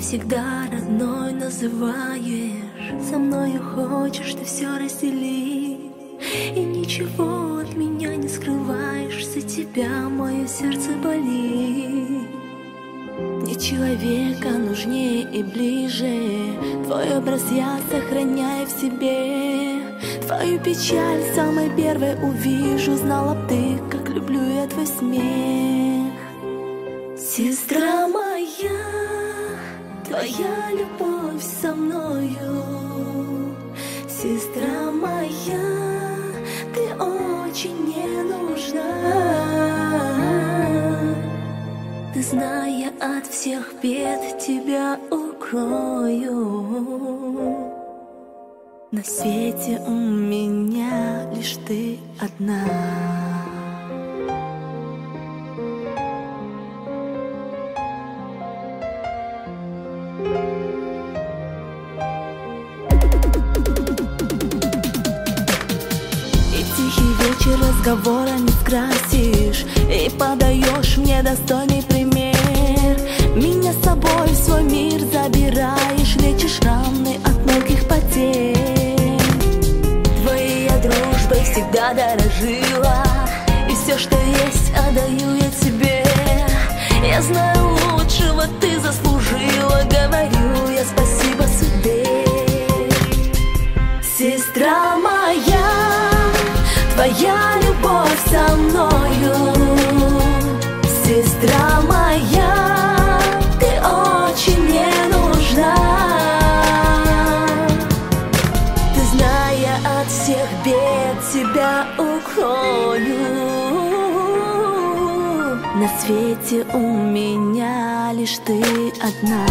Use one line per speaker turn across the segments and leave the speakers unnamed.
всегда родной называешь. Со мною хочешь ты все разделить, и ничего от меня не скрываешь. За тебя мое сердце болит. Мне человека нужнее и ближе. Твой образ я сохраняю в себе. Твою печаль самой первой увижу. Знала б ты, как люблю я твой смех. Сестра моя, твоя любовь со мною. Сестра моя, ты очень мне нужна. Ты, зная от всех бед, тебя укрою. На свете у меня лишь ты одна. Вечер разговора не скрасишь, и подаешь мне достойный пример. Меня с собой в свой мир забираешь, лечишь раны от мелких потерь. Твоей я дружбой всегда дорожила, и все, что есть, отдаю я тебе. Я знаю, лучшего ты заслужила, говорю я спасибо судьбе. Сестра моя, твоя любовь со мною. Сестра моя, ты очень мне нужна. Ты, зная от всех бед, тебя укрою. На свете у меня лишь ты одна.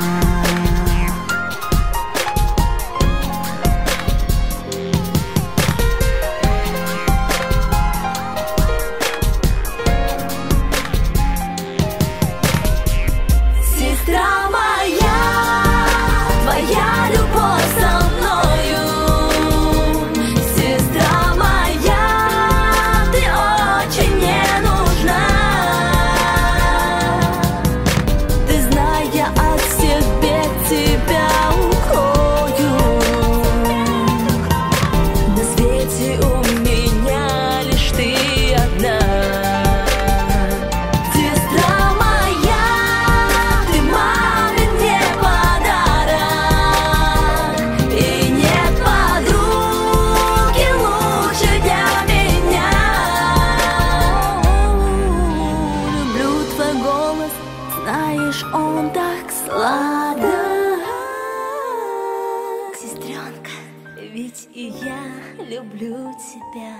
Он так сладок, сестренка, ведь и я люблю тебя.